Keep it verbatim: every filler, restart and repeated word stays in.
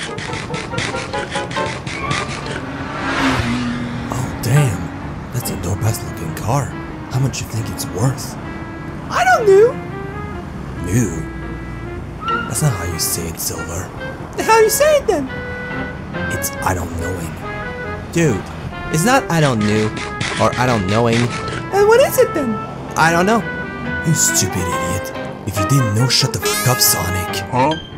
Oh damn, that's a dope-ass looking car. How much you think it's worth? I don't know. New? That's not how you say it, Silver. How you say it then? It's I don't knowing. Dude, it's not I don't knew or I don't knowing. And what is it then? I don't know. You stupid idiot. If you didn't know, shut the fuck up, Sonic. Huh?